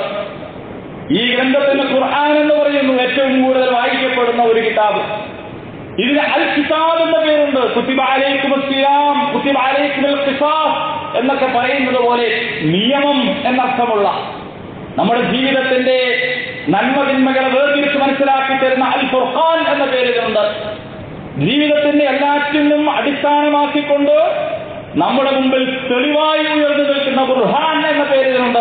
ഈ ഗ്രന്ഥത്തിന് ഖുർആൻ എന്ന് പറയുന്നു ഏറ്റവും കൂടുതൽ വായിക്കപ്പെടുന്ന ഒരു കിതാബ്. ഇതിന് അൽ കിതാബ് എന്ന പേരുണ്ട്. കുത്തിബ അലൈക്കുമുസ് സിയാം, കുത്തിബ അലൈക്കുമുൽ ഖിസാസ് എന്നൊക്കെ പറയുന്നത് പോലെ നിയമം എന്നർത്ഥമുള്ള, നമ്മുടെ ജീവിതത്തിന്റെ നന്മതിന്മകളെ വേർതിരിച്ച് മനസ്സിലാക്കി തരുന്ന അൽ ഖുർആൻ എന്ന പേരിലുണ്ട്. ജീവിതത്തിന്റെ എല്ലാറ്റിനും അടിസ്ഥാനമാക്കിക്കൊണ്ട് നമ്മുടെ മുമ്പിൽ തെളിവായി ഉയർന്നു നിൽക്കുന്ന ഖുർആൻ എന്ന പേരിലുണ്ട്.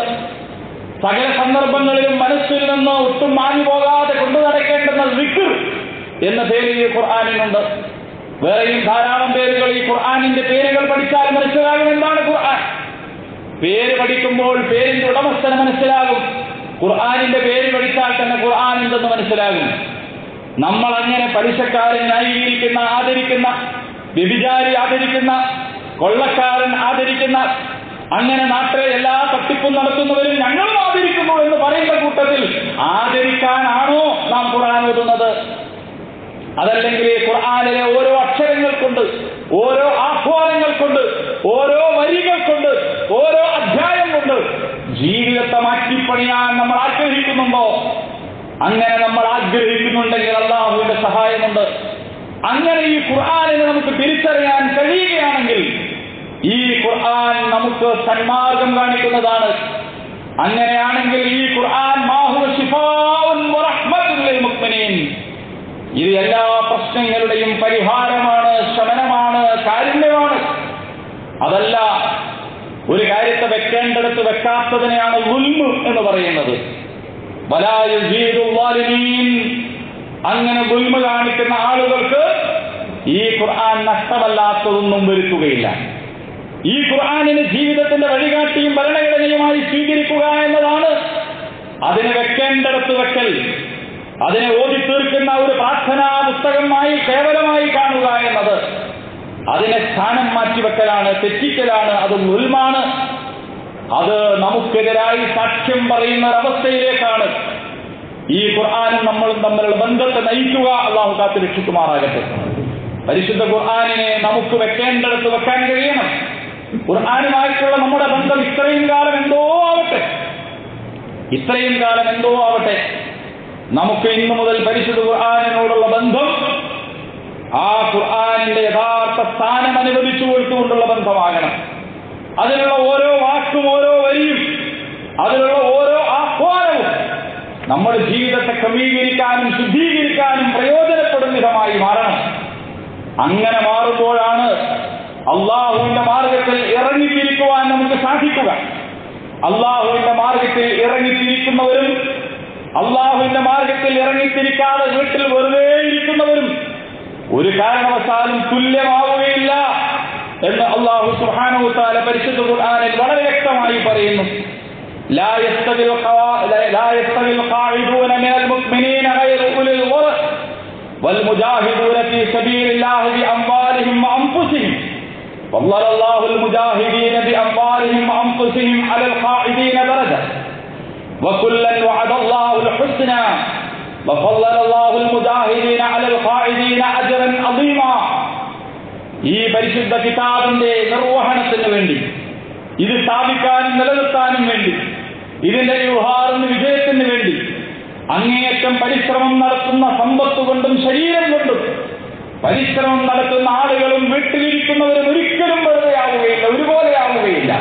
സകല സന്ദർഭങ്ങളിലും മനസ്സിൽ നിന്ന് ഒട്ടും മാഞ്ഞു പോകാതെ കൊണ്ടു നടക്കേണ്ടുന്ന ദിക്ർ എന്ന പേര് ഈ ഖുർആനിനുണ്ട്. വേറെയും ധാരാളം പേരുകൾ, ഈ ഖുർആനിന്റെ പേരുകൾ പഠിച്ചാൽ മനസ്സിലാകും എന്താണ് ഖുർആൻ. പേര് പഠിക്കുമ്പോൾ പേരിന്റെ ഉടമസ്ഥന് മനസ്സിലാകും. ഖുർആനിന്റെ പേര് പഠിച്ചാൽ തന്നെ ഖുർആൻ എന്തെന്ന് മനസ്സിലാകും. നമ്മൾ അങ്ങനെ പലിശക്കാരൻ ന്യായീകരിക്കുന്ന, ആദരിക്കുന്ന, വ്യഭിചാരി ആദരിക്കുന്ന, കൊള്ളക്കാരൻ ആദരിക്കുന്ന, അങ്ങനെ നാട്ടിലെ എല്ലാ തട്ടിപ്പും നടത്തുന്നവരും ഞങ്ങളും ആദരിക്കുന്നു എന്ന് പറയുന്ന കൂട്ടത്തിൽ ആദരിക്കാനാണോ നാം ഖുർആൻ ഓതുന്നത്? അതല്ലെങ്കിൽ ഖുർആനിലെ ഓരോ അക്ഷരങ്ങൾ കൊണ്ട്, ഓരോ ആഹ്വാനങ്ങൾ കൊണ്ട്, ഓരോ വരികൾ കൊണ്ട്, ഓരോ അധ്യായം കൊണ്ട് ജീവിതത്തെ മാറ്റിപ്പണിയാൻ നമ്മൾ ആഗ്രഹിക്കുന്നുണ്ടോ? അങ്ങനെ നമ്മൾ ആഗ്രഹിക്കുന്നുണ്ടെങ്കിൽ അല്ലാഹുവിന്റെ സഹായമുണ്ട്. അങ്ങനെ ഈ ഖുർആനിനെ നമുക്ക് തിരിച്ചറിയാൻ കഴിയുകയാണെങ്കിൽ ഈ ഖുർആൻ നമുക്ക് സന്മാർഗം കാണിക്കുന്നതാണ്. അങ്ങനെയാണെങ്കിൽ ഈ ഖുർആൻ മാഹുവ ശിഫാഉൻ വറഹ്മത്തുൽ ലിൽ മുഅ്മിനീൻ, ഇത് എല്ലാ പ്രശ്നങ്ങളുടെയും പരിഹാരമാണ്, ശമനമാണ്, കാരുണ്യമാണ്. അതല്ല, ഒരു കാര്യത്തെ വെക്കേണ്ടടുത്ത് വെക്കാത്തതിനെയാണ് ദുൽമ് എന്ന് പറയുന്നത്. വലാ യസീദുൽ ളാലിമീൻ, അങ്ങനെ ദുൽമ് കാണിക്കുന്ന ആളുകൾക്ക് ഈ ഖുർആൻ നഷ്ടമല്ലാത്തതൊന്നും വരുത്തുകയില്ല. ഈ ഖുർആനിന് ജീവിതത്തിന്റെ വഴികാട്ടിയും ഭരണഘടനയുമായി സ്വീകരിക്കുക എന്നതാണ്. അതിനെ വെക്കേണ്ടടുത്ത് വെക്കൽ, അതിനെ ഓതി തീർക്കുന്ന ഒരു പ്രാർത്ഥനാ പുസ്തകമായി കേവലമായി കാണുക എന്നത് അതിനെ സ്ഥാനം മാറ്റിവെക്കലാണ്, തെറ്റിക്കലാണ്, അത് ദുൽമാണ്. അത് നമുക്കെതിരായി സാക്ഷ്യം പറയുന്ന ഒരവസ്ഥയിലേക്കാണ് ഈ ഖുർആനും നമ്മളും തമ്മിലുള്ള ബന്ധത്തെ നയിക്കുക. അള്ളാഹു കാത്ത് രക്ഷിക്കുമാറാകട്ടെ. പരിശുദ്ധ ഖുർആനിനെ നമുക്ക് വെക്കേണ്ടടുത്ത് വെക്കാൻ കഴിയണം. ഖുർആനുമായിട്ടുള്ള നമ്മുടെ ബന്ധം ഇത്രയും കാലം എന്തോ ആവട്ടെ, നമുക്ക് ഇന്നു മുതൽ പരിശുദ്ധ ഖുർആനിനോടുള്ള ബന്ധം ആ ഖുർആനിന്റെ യഥാർത്ഥ സ്ഥാനം അനുവദിച്ചു കൊടുത്തുകൊണ്ടുള്ള ബന്ധമാകണം. അതിനുള്ള ഓരോ വാക്കും, ഓരോ വരിയും, അതിനുള്ള ഓരോ ആഹ്വാനവും നമ്മുടെ ജീവിതത്തെ ക്രമീകരിക്കാനും ശുദ്ധീകരിക്കാനും പ്രയോജനപ്പെടുന്ന വിധമായി മാറണം. അങ്ങനെ മാറുമ്പോഴാണ് അള്ളാഹുവിന്റെ മാർഗത്തിൽ ഇറങ്ങിത്തിരിക്കുവാൻ നമുക്ക് സാധിക്കുക. അള്ളാഹുവിന്റെ മാർഗത്തിൽ ഇറങ്ങിത്തിരിക്കുന്നവരും അള്ളാഹുവിന്റെ മാർഗത്തിൽ ഇറങ്ങിത്തിരിക്കാതെ വീട്ടിൽ വെറുതെ ഇരിക്കുന്നവരും ഒരു കാരണവശാലും തുല്യമാവുകയില്ല എന്ന് അള്ളാഹു സുബ്ഹാനഹു വ തആല പരിശുദ്ധ ഖുർആനിൽ വളരെ വ്യക്തമായി പറയുന്നു. ലാ യസ്തവിൽ ഖാഇദൂന മിനൽ മുഅ്മിനീന ഗൈറു ഉലിൽ ഖുർഅ വൽ മുജാഹിദൂന ഫീ സബീലില്ലാഹി ബിഅംവാലിഹിം വഅൻഫുസിഹിം ഫളല അല്ലാഹുൽ മുജാഹിദീന ബിഅംവാലിഹിം വഅൻഫുസിഹിം അലൽ ഖാഇദീന ദറജ വകുല്ലൻ വഅദല്ലാഹുൽ ഹുസ്നാ വഫളല അല്ലാഹുൽ മുജാഹിദീന അലൽ ഖാഇദീന അജ്റൻ അദീമാ. ഈ പരിശുദ്ധ കിതാബിന്റെ നിർവഹണത്തിന് വേണ്ടി, ഇത് സ്ഥാപിക്കാനും നിലനിർത്താനും വേണ്ടി, ഇതിന്റെ വ്യവഹാറിന് വിജയത്തിന് വേണ്ടി അങ്ങേയറ്റം പരിശ്രമം നടത്തുന്ന സമ്പത്ത് കൊണ്ടും ശരീരം കൊണ്ടും പരിശ്രമം നടത്തുന്ന ആളുകളും വീട്ടിലിരിക്കുന്നവരും ഒരിക്കലും വെറുതെയാവുകയില്ല, ഒരുപോലെയാവുകയില്ല.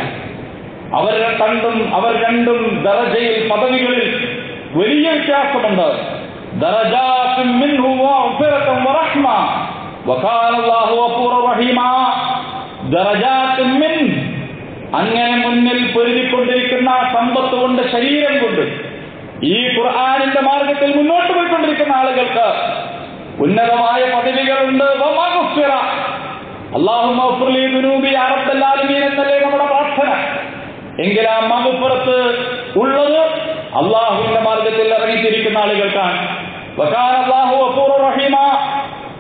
അവർ രണ്ടും ദറജയിൽ, പദവികളിൽ വലിയ വ്യത്യാസമുണ്ട്. ദറജാത്തുൻ മിൻഹു വഅഫിറത്തുൻ വറഹ്മ വകാന അല്ലാഹു ഗഫൂറർ റഹീമാ. ദറജാത്തുൻ മിൻ, അങ്ങനെ മുന്നിൽ പൊരുതിക്കൊണ്ടിരിക്കുന്ന സമ്പത്ത് കൊണ്ട്, ശരീരം കൊണ്ട് ഈ ഖുർആനിന്റെ മാർഗത്തിൽ മുന്നോട്ട് പോയിക്കൊണ്ടിരിക്കുന്ന ആളുകൾക്ക് ഉന്നതമായ പദവികളുണ്ട്. വമഗ്ഫിറ, അല്ലാഹുമ്മ ഗ്ഫിർ ലി ദുനൂബി യാ റബ്ബൽ ആലമീൻ എന്നല്ലേ നമ്മുടെ പ്രാർത്ഥന. എങ്കിൽ ആ മഗ്ഫിറത്ത് ഉള്ളത് അള്ളാഹുവിന്റെ മാർഗത്തിൽ ഇറങ്ങിത്തിരിക്കുന്ന ആളുകൾക്കാണ്. വകാന അല്ലാഹു ഗഫൂറർ റഹീമാ.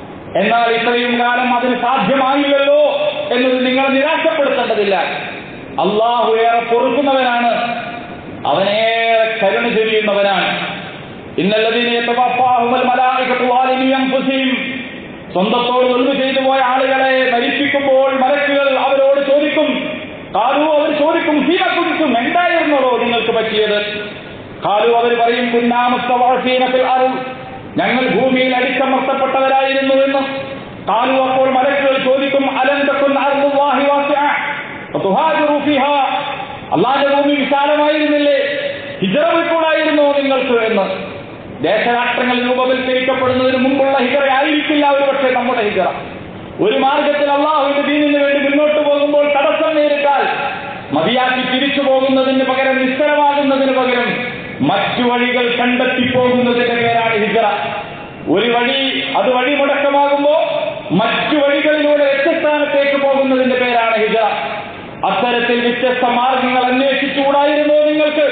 എന്നാൽ ഇത്രയും കാലം അതിന് സാധ്യമായില്ലല്ലോ എന്നത് നിങ്ങൾ നിരാശപ്പെടുത്തേണ്ടതില്ല. അള്ളാഹു ഏറെ പൊറുക്കുന്നവനാണ്, അവനേറെ കരുണ ചൊരിയുന്നവനാണ്. ഇന്നല്ലദീന യതവഫാഹുൽ മലായികതു ളാലിമി അൻഫുസിഹിം, സ്വന്തത്തോട് ദുൽമ ചെയ്തു പോയ ആളുകളെ മരിപ്പിക്കുമ്പോൾ മലക്കുകൾ അവരോട് ചോദിക്കും, ഖാലു, അവർ ചോദിക്കും, ഫീമ കുൻതും, എന്തായിരുന്നോ നിങ്ങൾക്ക് പറ്റിയത്? ഖാലു, അവർ പറയും, കുന്നാ മുസ്തവഅഫീന ഫിൽ അർദ്, ഞങ്ങൾ ഭൂമിയിൽ അടിച്ചമർത്തപ്പെട്ടവരായിരുന്നു എന്ന്. ഖാലു, അപ്പോൾ മലക്കുകൾ ചോദിക്കും, അലം തകുൻ അർദുല്ലാഹി വാസിഅ ഫതുഹാജിറു ഫീഹാ, അല്ലാഹുവിന്റെ ഭൂമി വിശാലമായിരുന്നില്ലേ, ഹിജ്റ പോയിക്കൂടായിരുന്നോ നിങ്ങൾക്ക് എന്ന്. ദേശരാഷ്ട്രങ്ങൾ രൂപവൽക്കരിക്കപ്പെടുന്നതിന് മുമ്പുള്ള ഹിജ്റ ആയിരിക്കില്ല ഒരുപക്ഷെ നമ്മുടെ ഹിജ്റ. ഒരു മാർഗത്തിൽ അള്ളാഹുവിന്റെ ദീനിന് വേണ്ടി മുന്നോട്ട് പോകുമ്പോൾ തടസ്സം നേരിട്ടാൽ മതിയാക്കി തിരിച്ചു പോകുന്നതിന് പകരം, നിസ്സലമാകുന്നതിന് പകരം മറ്റു വഴികൾ കണ്ടെത്തി പോകുന്നതിന്റെ പേരാണ് ഹിജ്റ. ഒരു വഴി അത് വഴിമുടക്കമാകുമ്പോ മറ്റു വഴികളിലൂടെ ലക്ഷ്യസ്ഥാനത്തേക്ക് പോകുന്നതിന്റെ പേരാണ് ഹിജ്റ. അത്തരത്തിൽ വ്യത്യസ്ത മാർഗങ്ങൾ അന്വേഷിച്ചുകൂടായിരുന്നോ നിങ്ങൾക്ക്?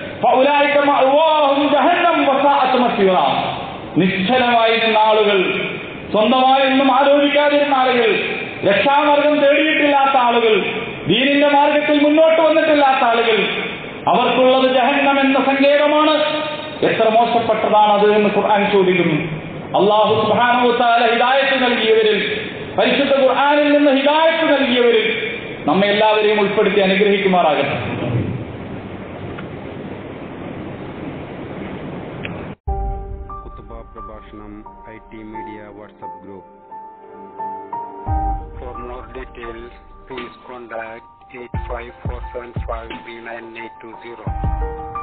നിശ്ചലമായി നിന്ന ആളുകൾ, സ്വന്തമായൊന്നും ആലോചിക്കാതിരുന്ന ആളുകൾ, രക്ഷാമാർഗം തേടിയിട്ടില്ലാത്ത ആളുകൾ, ദീനിന്റെ മാർഗത്തിൽ മുന്നോട്ട് വന്നിട്ടില്ലാത്ത ആളുകൾ, അവർക്കുള്ളത് ജഹന്നം എന്ന സങ്കേതമാണ്. എത്ര മോശപ്പെട്ടതാണത് എന്ന് ഖുർആൻ ചോദിക്കുന്നു. അല്ലാഹു സുബ്ഹാനഹു വ തആല ഹിദായത്ത് നൽകിയവരിൽ, പരിശുദ്ധ ഖുർആനിൽ നിന്ന് ഹിദായത്ത് നൽകിയവരിൽ നമ്മെ എല്ലാവരെയും ഉൾപ്പെടുത്തി അനുഗ്രഹിക്കുമാറാകട്ടെ. പ്രഭാഷണം IT Media WhatsApp group. For more details, please contact 854753980.